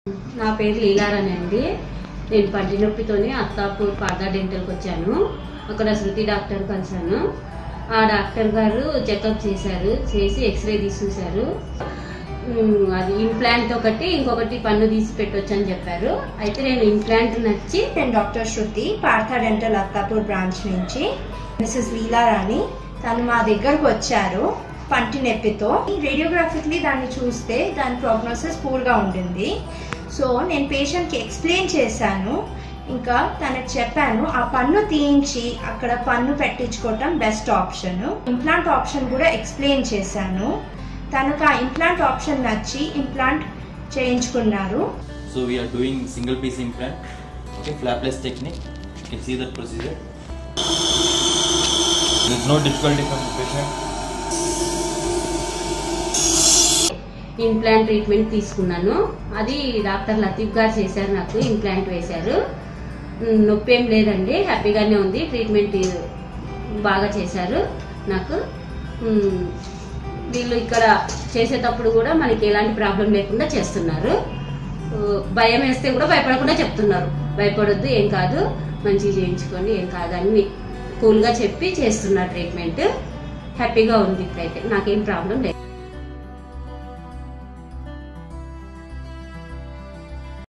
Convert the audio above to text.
నా పేరు లీలారాణి అండి. నేను పంటి నొప్పితోనే అత్తాపూర్ పార్థా డెంటల్కి వచ్చాను. అక్కడ శృతి డాక్టర్ కలిసాను. ఆ డాక్టర్ గారు చెకప్ చేశారు, చేసి ఎక్స్రే తీసి చూశారు. అది ఇంప్లాంట్ ఒకటి, ఇంకొకటి పన్ను తీసి పెట్టొచ్చు అని చెప్పారు. అయితే నేను ఇంప్లాంట్ నచ్చి నేను doctor Shruti, Partha dental Attapur branch నుంచి. మిసెస్ లీలారాణి తను మా దగ్గరకు వచ్చారు పంటి నొప్పితో. రేడియోగ్రాఫిక్లీ దాన్ని చూస్తే దాని ప్రోగ్నోసిస్ పూర్గా ఉండింది. సో నేను పేషెంట్కి ఎక్స్ప్లెయిన్ చేశాను, ఇంకా తనకు చెప్పాను ఆ పన్ను తీయించి అక్కడ పన్ను పెట్టించుకోవటం బెస్ట్ ఆప్షన్. ఇంప్లాంట్ ఆప్షన్ కూడా ఎక్స్ప్లెయిన్ చేశాను. తనకు ఆ ఇంప్లాంట్ ఆప్షన్ నచ్చి ఇంప్లాంట్ చేయించుకున్నారు. So we are doing single piece implant, okay, flapless technique. You can see that procedure. There is no difficulty from the patient. Implant treatment తీసుకున్నాను. అది doctor Latif గారు చేశారు, నాకు ఇంప్లాంట్ వేశారు. నొప్పి ఏం లేదండి, హ్యాపీగానే ఉంది. ట్రీట్మెంట్ బాగా చేశారు నాకు. వీళ్ళు ఇక్కడ చేసేటప్పుడు కూడా మనకి ఎలాంటి ప్రాబ్లం లేకుండా చేస్తున్నారు. భయం వేస్తే కూడా భయపడకుండా చెప్తున్నారు, భయపడొద్దు, ఏం కాదు, మంచిగా చేయించుకోండి, ఏం కాదని కూల్గా చెప్పి చేస్తున్నారు ట్రీట్మెంట్. హ్యాపీగా ఉంది, ఇప్పుడైతే నాకేం ప్రాబ్లం లేదు.